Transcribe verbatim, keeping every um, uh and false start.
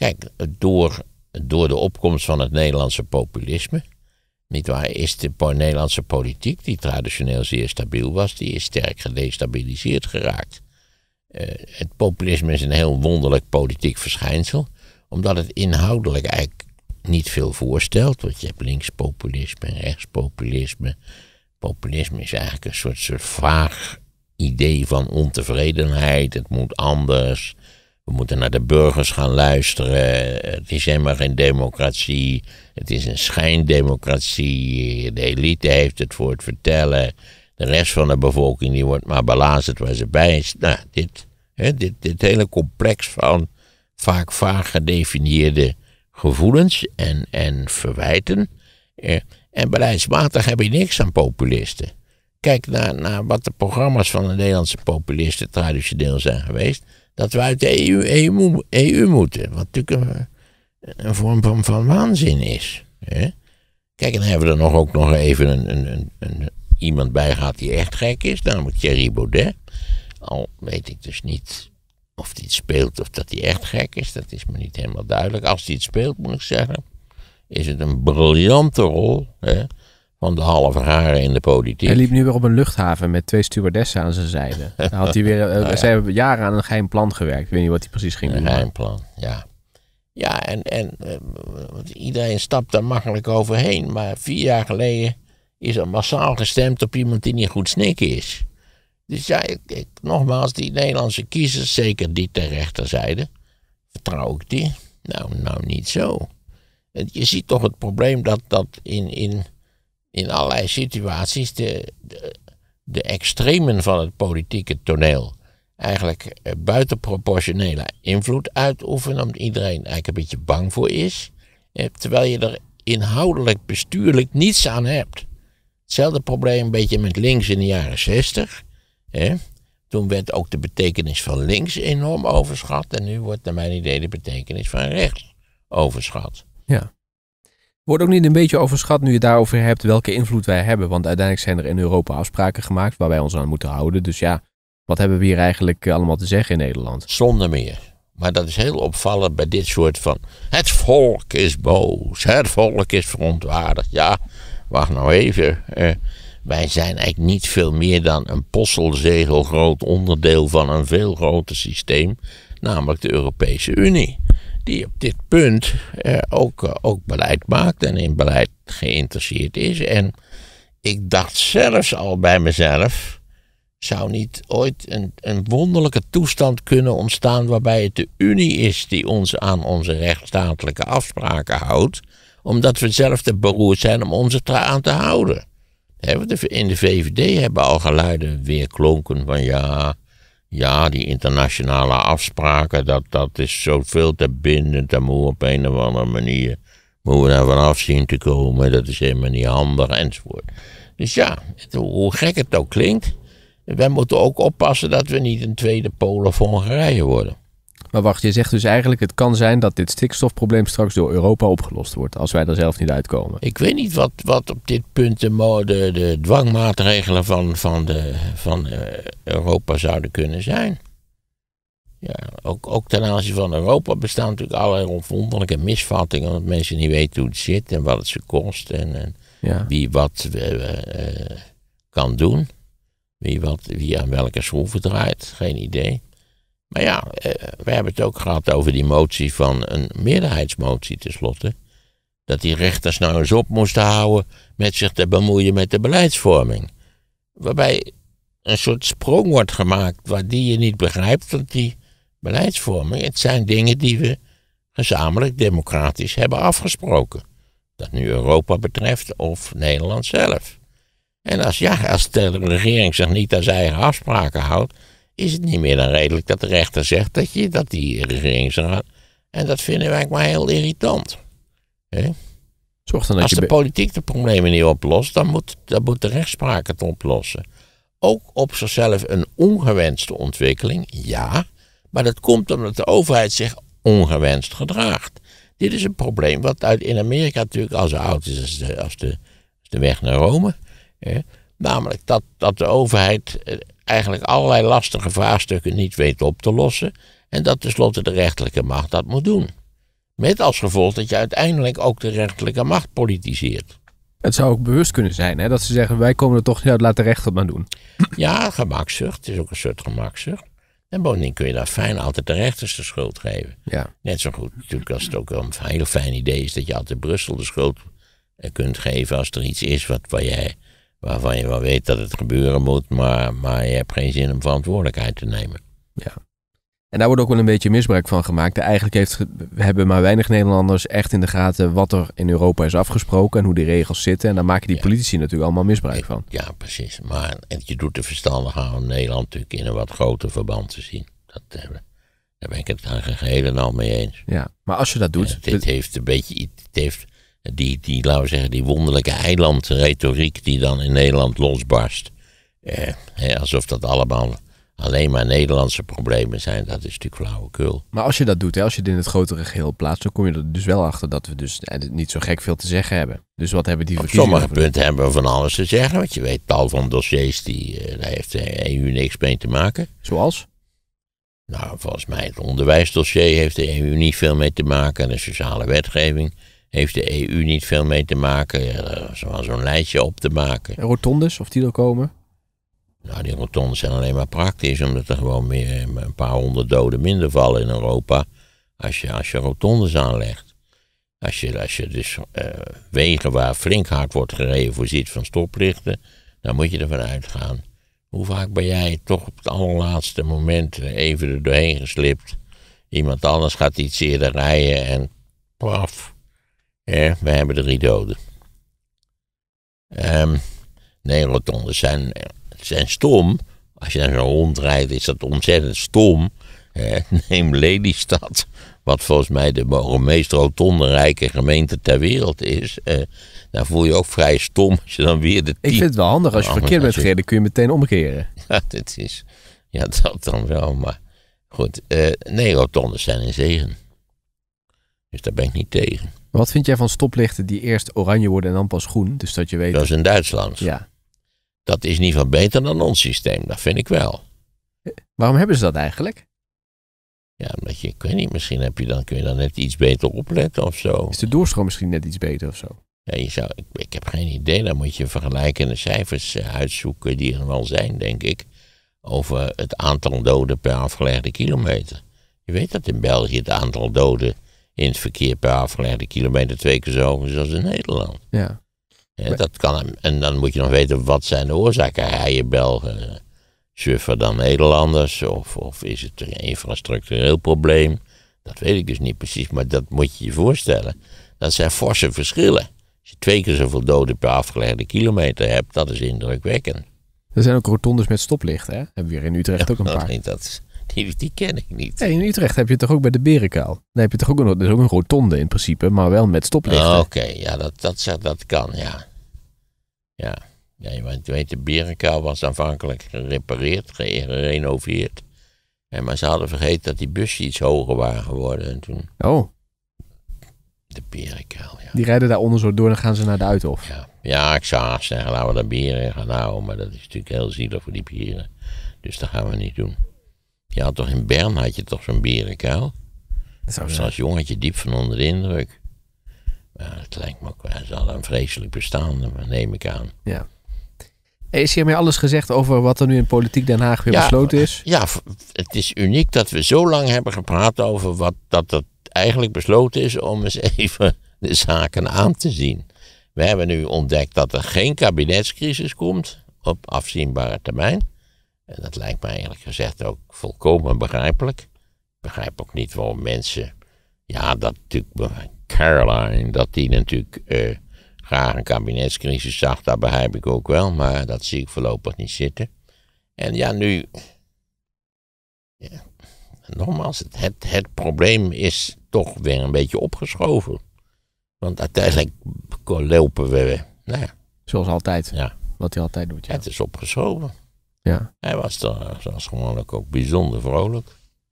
Kijk, door, door de opkomst van het Nederlandse populisme, nietwaar, is de Nederlandse politiek, die traditioneel zeer stabiel was, die is sterk gedestabiliseerd geraakt. Uh, het populisme is een heel wonderlijk politiek verschijnsel, omdat het inhoudelijk eigenlijk niet veel voorstelt. Want je hebt linkspopulisme en rechtspopulisme. Populisme is eigenlijk een soort, soort vaag idee van ontevredenheid. Het moet anders. We moeten naar de burgers gaan luisteren. Het is helemaal geen democratie. Het is een schijndemocratie. De elite heeft het voor het vertellen. De rest van de bevolking die wordt maar belazerd waar ze bij is. Nou, dit, hè, dit, dit hele complex van vaak vaag gedefinieerde gevoelens en, en verwijten. Eh, en beleidsmatig heb je niks aan populisten. Kijk naar, naar wat de programma's van de Nederlandse populisten traditioneel zijn geweest. Dat we uit de E U, E U, E U moeten. Wat natuurlijk een, een vorm van, van waanzin is. Hè? Kijk, en dan hebben we er nog ook nog even een, een, een, een, iemand bij gehad die echt gek is. Namelijk Thierry Baudet. Al weet ik dus niet of hij het speelt of dat hij echt gek is. Dat is me niet helemaal duidelijk. Als hij het speelt, moet ik zeggen, is het een briljante rol, hè, van de halve haren in de politiek. Hij liep nu weer op een luchthaven met twee stewardessen aan zijn zijde. Dan had hij weer, uh, nou ja. Zij hebben jaren aan een geheim plan gewerkt. Ik weet niet wat hij precies ging doen. Een geheim plan, ja. Ja, en, en uh, iedereen stapt daar makkelijk overheen. Maar vier jaar geleden is er massaal gestemd op iemand die niet goed snikken is. Dus ja, ik, ik, nogmaals, die Nederlandse kiezers, zeker die ter rechterzijde, vertrouw ik die? Nou, nou niet zo. Je ziet toch het probleem dat, dat in, in, in allerlei situaties de, de, de extremen van het politieke toneel eigenlijk buitenproportionele invloed uitoefenen, omdat iedereen eigenlijk een beetje bang voor is, terwijl je er inhoudelijk, bestuurlijk niets aan hebt. Hetzelfde probleem een beetje met links in de jaren zestig. Hè? Toen werd ook de betekenis van links enorm overschat en nu wordt naar mijn idee de betekenis van rechts overschat. Ja. Wordt ook niet een beetje overschat nu je het daarover hebt welke invloed wij hebben, want uiteindelijk zijn er in Europa afspraken gemaakt waar wij ons aan moeten houden. Dus ja, wat hebben we hier eigenlijk allemaal te zeggen in Nederland? Zonder meer. Maar dat is heel opvallend bij dit soort van, het volk is boos, het volk is verontwaardigd. Ja, wacht nou even. Uh, wij zijn eigenlijk niet veel meer dan een postelzegelgroot onderdeel van een veel groter systeem, namelijk de Europese Unie. Die op dit punt uh, ook, uh, ook beleid maakt en in beleid geïnteresseerd is. En ik dacht zelfs al bij mezelf, zou niet ooit een, een wonderlijke toestand kunnen ontstaan waarbij het de Unie is die ons aan onze rechtsstatelijke afspraken houdt, omdat we zelf te beroerd zijn om ons eraan te houden. In de V V D hebben al geluiden weer klonken van ja, ja, die internationale afspraken, dat, dat is zoveel te bindend, daar moeten we op een of andere manier, moeten we daar vanaf zien te komen, dat is helemaal niet handig, enzovoort. Dus ja, het, hoe gek het ook klinkt, wij moeten ook oppassen dat we niet een tweede Polen of Hongarije worden. Maar wacht, je zegt dus eigenlijk, het kan zijn dat dit stikstofprobleem straks door Europa opgelost wordt, als wij er zelf niet uitkomen. Ik weet niet wat, wat op dit punt de, de, de dwangmaatregelen van, van, de, van uh, Europa zouden kunnen zijn. Ja, ook, ook ten aanzien van Europa bestaan natuurlijk allerlei wonderlijke misvattingen, omdat mensen niet weten hoe het zit en wat het ze kost en, en ja. wie wat uh, uh, kan doen. Wie, wat, wie aan welke schroeven draait, geen idee. Maar ja, eh, we hebben het ook gehad over die motie van een meerderheidsmotie tenslotte. Dat die rechters nou eens op moesten houden met zich te bemoeien met de beleidsvorming. Waarbij een soort sprong wordt gemaakt waar die je niet begrijpt. Want die beleidsvorming, het zijn dingen die we gezamenlijk democratisch hebben afgesproken. Dat nu Europa betreft of Nederland zelf. En als, ja, als de regering zich niet aan zijn eigen afspraken houdt, is het niet meer dan redelijk dat de rechter zegt dat, je, dat die regering zich aan. En dat vinden wij maar heel irritant. He? Zorg dan dat als je de be- politiek de problemen niet oplost, dan moet, dan moet de rechtspraak het oplossen. Ook op zichzelf een ongewenste ontwikkeling, ja. Maar dat komt omdat de overheid zich ongewenst gedraagt. Dit is een probleem wat uit in Amerika natuurlijk al zo oud is als de, als de, als de weg naar Rome. He? Namelijk dat, dat de overheid eigenlijk allerlei lastige vraagstukken niet weet op te lossen. En dat tenslotte de rechterlijke macht dat moet doen. Met als gevolg dat je uiteindelijk ook de rechterlijke macht politiseert. Het zou ook bewust kunnen zijn, hè? Dat ze zeggen, wij komen er toch niet uit, laat de rechter het maar doen. Ja, gemakzucht. Het is ook een soort gemakzucht. En bovendien kun je daar fijn altijd de rechters de schuld geven. Ja. Net zo goed natuurlijk als het ook wel een heel fijn idee is dat je altijd Brussel de schuld kunt geven als er iets is wat, waar jij, waarvan je wel weet dat het gebeuren moet, maar, maar je hebt geen zin om verantwoordelijkheid te nemen. Ja. En daar wordt ook wel een beetje misbruik van gemaakt. Eigenlijk heeft, hebben maar weinig Nederlanders echt in de gaten wat er in Europa is afgesproken en hoe die regels zitten. En daar maken die ja. politici natuurlijk allemaal misbruik van. Ja, precies. Maar je doet er verstandig aan om Nederland natuurlijk in een wat groter verband te zien. Dat, uh, daar ben ik het daar geheel en al mee eens. Ja, maar als je dat doet... Ja, dit heeft een beetje... Het heeft die, die, laten we zeggen, die wonderlijke eilandretoriek die dan in Nederland losbarst. Eh, hè, alsof dat allemaal... alleen maar Nederlandse problemen zijn, dat is natuurlijk flauwekul. Maar als je dat doet, hè, als je het in het grotere geheel plaatst, dan kom je er dus wel achter dat we dus niet zo gek veel te zeggen hebben. Dus wat hebben die Op verkiezingen... sommige punten hebben we van alles te zeggen, want je weet tal van dossiers, die, daar heeft de E U niks mee te maken. Zoals? Nou, volgens mij het onderwijsdossier heeft de E U niet veel mee te maken. De sociale wetgeving heeft de E U niet veel mee te maken. Er is wel zo'n lijstje op te maken. En rotondes, of die er komen? Nou, die rotondes zijn alleen maar praktisch, omdat er gewoon meer, een paar honderd doden minder vallen in Europa als je, als je rotondes aanlegt. Als je, als je dus uh, wegen waar flink hard wordt gereden voorziet van stoplichten, dan moet je ervan uitgaan. Hoe vaak ben jij toch op het allerlaatste moment even er doorheen geslipt? Iemand anders gaat iets eerder rijden en paf, eh, we hebben drie doden. Um, nee, rotondes zijn... zijn stom. Als je naar zo'n hond rijdt, is dat ontzettend stom. Eh, neem Lelystad, wat volgens mij de meest rotondenrijke gemeente ter wereld is. Eh, daar voel je ook vrij stom als je dan weer de tien... Ik vind het wel handig, als je verkeerd bent gereden, kun je meteen omkeren. Ja, dat is... Ja, dat dan wel, maar... Goed, eh, nee, rotondes zijn een zegen. Dus daar ben ik niet tegen. Wat vind jij van stoplichten die eerst oranje worden en dan pas groen? Dus dat je weet... Dat is in Duitsland. Ja. Dat is in ieder geval beter dan ons systeem, dat vind ik wel. Waarom hebben ze dat eigenlijk? Ja, omdat je, ik weet niet, misschien heb je dan, kun je dan net iets beter opletten of zo. Is de doorstroom misschien net iets beter of zo? Ja, je zou, ik, ik heb geen idee, dan moet je vergelijkende cijfers uh, uitzoeken die er wel zijn, denk ik. Over het aantal doden per afgelegde kilometer. Je weet dat in België het aantal doden in het verkeer per afgelegde kilometer twee keer zo hoog is als in Nederland. Ja. Ja, dat kan, en dan moet je nog weten, wat zijn de oorzaken? Rijden Belgen suffer dan Nederlanders? Of, of is het een infrastructureel probleem? Dat weet ik dus niet precies, maar dat moet je je voorstellen. Dat zijn forse verschillen. Als je twee keer zoveel doden per afgelegde kilometer hebt, dat is indrukwekkend. Er zijn ook rotondes met stoplichten, hè? Hebben we hier in Utrecht ja, ook een paar. Nee, dat, die, die ken ik niet. Hey, in Utrecht heb je toch ook bij de Berenkuil? Dan heb je toch ook een, dat is ook een rotonde in principe, maar wel met stoplichten. Oh, Oké, okay. ja, dat, dat, dat kan, ja. Ja, ja, je weet, de Berenkuil was aanvankelijk gerepareerd, gerenoveerd. En maar ze hadden vergeten dat die busjes iets hoger waren geworden. En toen... Oh. De Berenkuil, ja. Die rijden daaronder zo door en dan gaan ze naar de Uithof. Ja, ja, ik zou haast zeggen, laten we de beren gaan houden. Maar dat is natuurlijk heel zielig voor die beren. Dus dat gaan we niet doen. Je had toch in Bern, had je toch zo'n Berenkuil? Dat zou zijn. Als jongetje diep van onder de indruk. Maar het lijkt me ook wel, ze hadden een vreselijk bestaan, neem ik aan. Ja. Is hiermee alles gezegd over wat er nu in politiek Den Haag weer ja, besloten is? Ja, het is uniek dat we zo lang hebben gepraat over wat dat het eigenlijk besloten is om eens even de zaken aan te zien. We hebben nu ontdekt dat er geen kabinetscrisis komt op afzienbare termijn. En dat lijkt me eigenlijk gezegd ook volkomen begrijpelijk. Ik begrijp ook niet waarom mensen, ja, dat natuurlijk Caroline, dat die natuurlijk uh, graag een kabinetscrisis zag, dat begrijp ik ook wel, maar dat zie ik voorlopig niet zitten. En ja, nu, ja, nogmaals, het, het, het probleem is toch weer een beetje opgeschoven. Want uiteindelijk lopen we, nou ja. Zoals altijd, ja. Wat hij altijd doet. Ja. Het is opgeschoven. Ja. Hij was, er, zoals gewoonlijk ook bijzonder vrolijk.